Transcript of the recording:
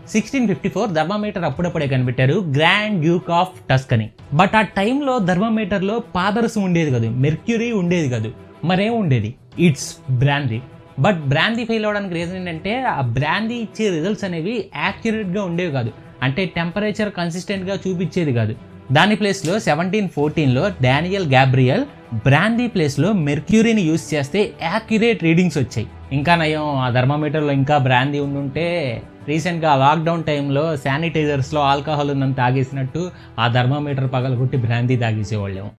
1654 thermometer అప్పుడప్పుడే కనిపెట్టారు grand duke of Tuscany. But ఆ టైంలో థర్మామీటర్లో పాదరసం ఉండేది కాదు, మెర్క్యూరీ ఉండేది కాదు, మరేం ఉండేది? It's brandy. But brandy fail అవడానికి రీజన్ ఏంటంటే ఆ బ్రాందీ ఇచ్చే రిజల్ట్స్ అనేవి యాక్యురేట్గా ఉండేవి కాదు, అంటే టెంపరేచర్ కన్సిస్టెంట్గా చూపించేది కాదు. దాని ప్లేస్లో 1714లో డానియల్ గ్యాబ్రియల్ బ్రాందీ ప్లేస్లో మెర్క్యూరీని యూజ్ చేస్తే యాక్యురేట్ రీడింగ్స్ వచ్చాయి. ఇంకా నయం ఆ థర్మామీటర్లో ఇంకా బ్రాందీ ఉండుంటే రీసెంట్గా లాక్డౌన్ టైంలో శానిటైజర్స్లో ఆల్కహాల్ ఉందని తాగేసినట్టు ఆ థర్మామీటర్ పగలగొట్టి బ్రాందీ తాగేసేవాళ్ళేమో.